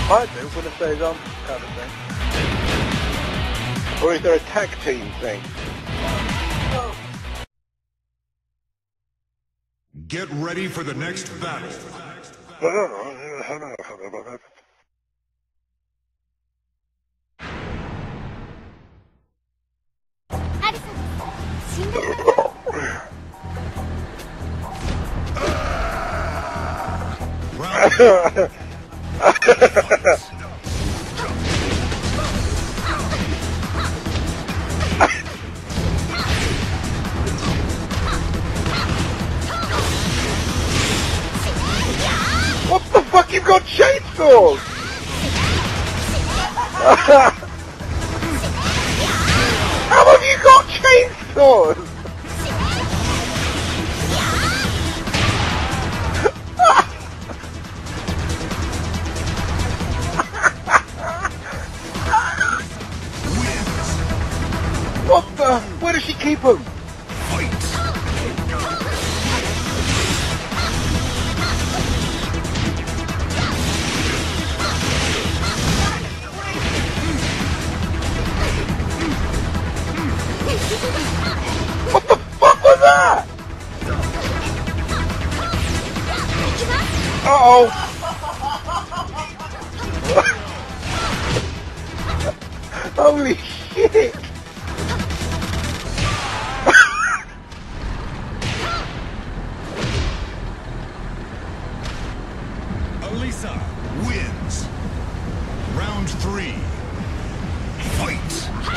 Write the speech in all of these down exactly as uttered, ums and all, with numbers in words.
I do, when it says on kind of thing. Or is there a tag team thing? Get ready for the next battle. What the fuck? You've got chainsaws! How have you got chainsaws? What the? Where does she keep them? What the fuck was that? Uh-oh. Holy shit. Alisa wins. Round three. Fight.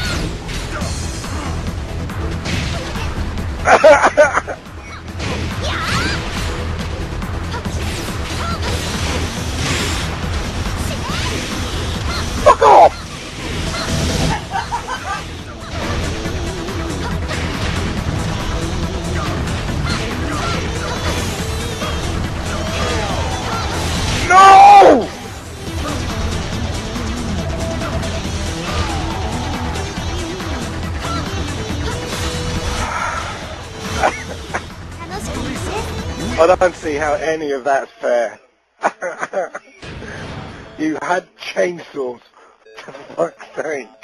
Fuck off! No! I don't see how any of that's fair. You had chainsaws, for fuck's sake.